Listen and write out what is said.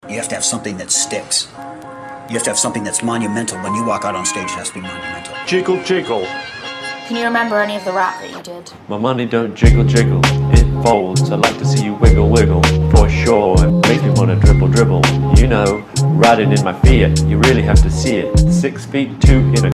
You have to have something that sticks. You have to have something that's monumental. When you walk out on stage, it has to be monumental. Jiggle, jiggle. Can you remember any of the rap that you did? My money don't jiggle, jiggle. It folds. I'd like to see you wiggle, wiggle. For sure. It makes me want to dribble, dribble. You know, riding in my Fiat. You really have to see it. 6 feet 2 in a